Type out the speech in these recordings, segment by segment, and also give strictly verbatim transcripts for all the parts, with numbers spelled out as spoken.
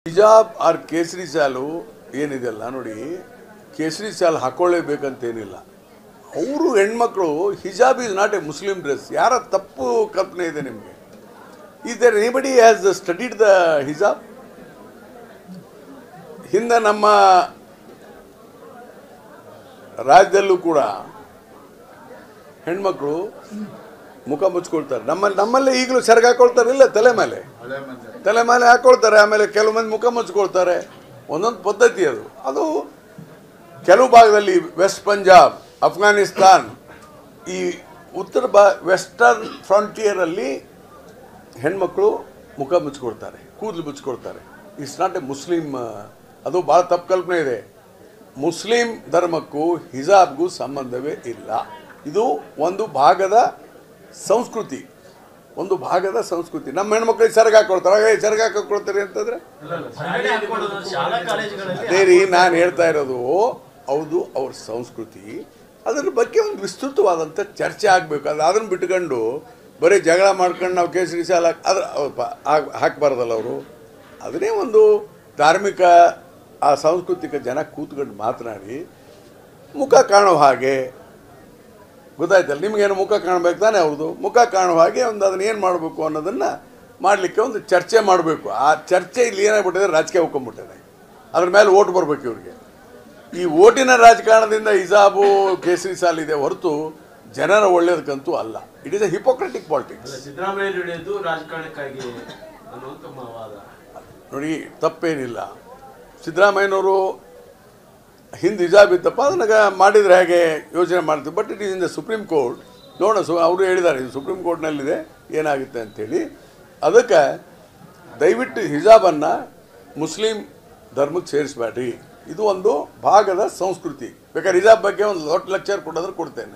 ಹಿಜಾಬ್ ಆರ್ ಕೇಸರಿ ಸಾಲು ಏನಿದೆಲ್ಲ ನೋಡಿ, ಕೇಸರಿ ಸಾಲು ಹಾಕೊಳ್ಳೇಬೇಕಂತೇನಿಲ್ಲ. ಅವರು ಹೆಣ್ಮಕ್ಳು hijab is not a Muslim dress. ಯಾರ ತಪ್ಪು ಕಲ್ಪನೆ ಇದೆ ನಿಮಗೆ? Is there anybody has studied the hijab? ಹಿಂದೆ ನಮ್ಮ ರಾಜ್ಯದಲ್ಲೂ ಕೂಡ ಹೆಣ್ಮಕ್ಳು ಮುಖ ಮುಚ್ಕೊಳ್ತಾರೆ. ನಮ್ಮ ನಮ್ಮಲ್ಲೇ ಈಗಲೂ ಸೆರಗು ಹಾಕೊಳ್ತಾರಿಲ್ಲ, ತಲೆ ಮೇಲೆ ತಲೆ ಮೇಲೆ ಹಾಕೊಳ್ತಾರೆ. ಆಮೇಲೆ ಕೆಲವು ಮಂದಿ ಮುಖ ಮುಚ್ಕೊಳ್ತಾರೆ. ಒಂದೊಂದು ಪದ್ಧತಿ ಅದು. ಅದು ಕೆಲವು ಭಾಗದಲ್ಲಿ ವೆಸ್ಟ್ ಪಂಜಾಬ್, ಅಫ್ಘಾನಿಸ್ತಾನ್, ಈ ಉತ್ತರ ಬಾ ವೆಸ್ಟರ್ನ್ ಫ್ರಾಂಟಿಯರಲ್ಲಿ ಹೆಣ್ಮಕ್ಳು ಮುಖ ಮುಚ್ಕೊಳ್ತಾರೆ, ಕೂದಲು ಮುಚ್ಕೊಳ್ತಾರೆ. It's not a Muslim. ಅದು ಭಾಳ ತಪ್ಪು ಕಲ್ಪನೆ ಇದೆ. ಮುಸ್ಲಿಂ ಧರ್ಮಕ್ಕೂ ಹಿಜಾಬ್ಗೂ ಸಂಬಂಧವೇ ಇಲ್ಲ. ಇದು ಒಂದು ಭಾಗದ ಸಂಸ್ಕೃತಿ, ಒಂದು ಭಾಗದ ಸಂಸ್ಕೃತಿ. ನಮ್ಮ ಹೆಣ್ಮಕ್ಳಿಗೆ ಸೆರಗು ಹಾಕೊಳ್ತಾರೆ, ಸೆರಗು ಹಾಕೊಳ್ತಾರೆ ಅಂತಂದ್ರೆ ಅದೇ ರೀ ನಾನು ಹೇಳ್ತಾ ಇರೋದು. ಹೌದು, ಅವ್ರ ಸಂಸ್ಕೃತಿ. ಅದ್ರ ಬಗ್ಗೆ ಒಂದು ವಿಸ್ತೃತವಾದಂಥ ಚರ್ಚೆ ಆಗಬೇಕು. ಅದು ಅದನ್ನು ಬಿಟ್ಕೊಂಡು ಬರೀ ಜಗಳ ಮಾಡ್ಕೊಂಡು ನಾವು ಕೇಸರಿ ಸಾಲ ಅದ್ರ ಹಾಕಬಾರ್ದಲ್ಲ ಅವರು. ಅದನ್ನೇ ಒಂದು ಧಾರ್ಮಿಕ ಆ ಸಾಂಸ್ಕೃತಿಕ ಜನ ಕೂತ್ಕೊಂಡು ಮಾತನಾಡಿ ಮುಖ ಕಾಣೋ ಹಾಗೆ, ಗೊತ್ತಾಯ್ತಲ್ಲ ನಿಮಗೇನು ಮುಖ ಕಾಣಬೇಕು ತಾನೆ, ಅವ್ರದ್ದು ಮುಖ ಕಾಣೋ ಹಾಗೆ ಒಂದು ಅದನ್ನ ಏನು ಮಾಡಬೇಕು ಅನ್ನೋದನ್ನು ಮಾಡಲಿಕ್ಕೆ ಒಂದು ಚರ್ಚೆ ಮಾಡಬೇಕು. ಆ ಚರ್ಚೆ ಇಲ್ಲಿ ಏನಾಗ್ಬಿಟ್ಟಿದೆ, ರಾಜಕೀಯ ಹೋಗ್ಕೊಂಡ್ಬಿಟ್ಟಿದೆ. ಅದ್ರ ಮೇಲೆ ಓಟ್ ಬರಬೇಕು ಇವ್ರಿಗೆ. ಈ ಓಟಿನ ರಾಜಕಾರಣದಿಂದ ಹಿಜಾಬು ಕೇಸರಿ ಸಾಲಿದೆ ಹೊರತು ಜನರ ಒಳ್ಳೇದಕ್ಕಂತೂ ಅಲ್ಲ. It is a hypocritic politics. ನೋಡಿ, ತಪ್ಪೇನಿಲ್ಲ. ಸಿದ್ದರಾಮಯ್ಯನವರು ಹಿಂದೆ ಹಿಜಾಬ್ ಇತ್ತಪ್ಪ, ಅದನ್ನಾಗ ಮಾಡಿದರೆ ಹೇಗೆ ಯೋಚನೆ ಮಾಡ್ತೀವಿ. But it is in the supreme court. ನೋಡೋಣ, ಸು ಅವರು ಹೇಳಿದ್ದಾರೆ ಇದು ಸುಪ್ರೀಂ ಕೋರ್ಟ್ನಲ್ಲಿದೆ, ಏನಾಗುತ್ತೆ ಅಂಥೇಳಿ. ಅದಕ್ಕೆ ದಯವಿಟ್ಟು ಹಿಜಾಬನ್ನು ಮುಸ್ಲಿಂ ಧರ್ಮಕ್ಕೆ ಸೇರಿಸಬೇಡ್ರಿ. ಇದು ಒಂದು ಭಾಗದ ಸಂಸ್ಕೃತಿ. ಬೇಕಾದ್ರೆ ಹಿಜಾಬ್ ಬಗ್ಗೆ ಒಂದು ದೊಡ್ಡ ಲೆಕ್ಚರ್ ಕೊಡೋದ್ರೆ ಕೊಡ್ತೇನೆ.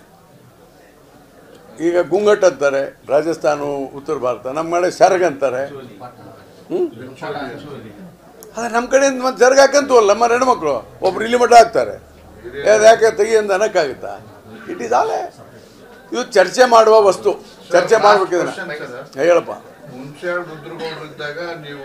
ಈಗ ಗುಂಗಟ್ ಅಂತಾರೆ ರಾಜಸ್ಥಾನ, ಉತ್ತರ ಭಾರತ. ನಮ್ಮ ಕಡೆ ಸೆರಗ್ ಅಂತಾರೆ. ಹ್ಞೂ ಅದೇ ನಮ್ಮ ಕಡೆಯಿಂದ ಮತ್ತೆ ಸೆರಗು ಹಾಕಂತೂ ಅಲ್ಲ ನಮ್ಮ ಹೆಣ್ಮಕ್ಳು. ಒಬ್ರು ಇಲ್ಲಿ ಮಟ್ಟ ಹಾಕ್ತಾರೆ, ಯಾಕೆ ತೆಗಿ ಅಂತ ಅನ್ನೋಕ್ಕಾಗುತ್ತಾ? It is all. ಇದು ಚರ್ಚೆ ಮಾಡುವ ವಸ್ತು. ಚರ್ಚೆ ಮಾಡ್ಬೇಕಿದ್ರೆ ಹೇಳಪ್ಪ. ಮುಂಚೆ ರುದ್ರಗೌಡರಿದ್ದಾಗ ನೀವು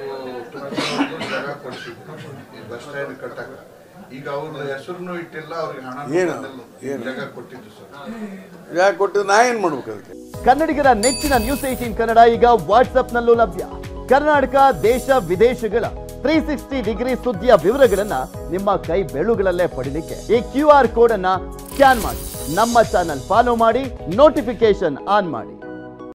ಬಸ್ ಸ್ಟ್ಯಾಂಡ್ ಕಟ್ಟಾಗ ಈಗ ಅವ್ರ ಹೆಸರು ಇಟ್ಟಿಲ್ಲ, ಅವ್ರಿಗೆ ಹಣ ಏನು ಏನು ಜಾಗ ಕೊಟ್ಟಿದ್ದು ಸರ್. ಯಾಕೆ ಕೊಟ್ಟಿದ್ದು? ನಾ ಏನು ಮಾಡ್ಬೇಕು ಅದಕ್ಕೆ? ಕನ್ನಡಿಗರ ನೆಚ್ಚಿನ ನ್ಯೂಸ್ ಏಟೀನ್ ಕನ್ನಡ ಈಗ ವಾಟ್ಸ್ಆಪ್ನಲ್ಲೂ ಲಭ್ಯ. ಕರ್ನಾಟಕ, ದೇಶ ವಿದೇಶಗಳ ತ್ರೀ ಸಿಕ್ಸ್ಟಿ ಡಿಗ್ರಿ ಸುದ್ದಿಯ ವಿವರಗಳನ್ನ ನಿಮ್ಮ ಕೈ ಬೆಳುಗಳಲ್ಲೇ ಪಡಿಲಿಕ್ಕೆ ಈ ಕ್ಯೂ ಆರ್ ಕೋಡ್ ಅನ್ನ ಸ್ಕ್ಯಾನ್ ಮಾಡಿ, ನಮ್ಮ ಚಾನಲ್ ಫಾಲೋ ಮಾಡಿ, ನೋಟಿಫಿಕೇಶನ್ ಆನ್ ಮಾಡಿ.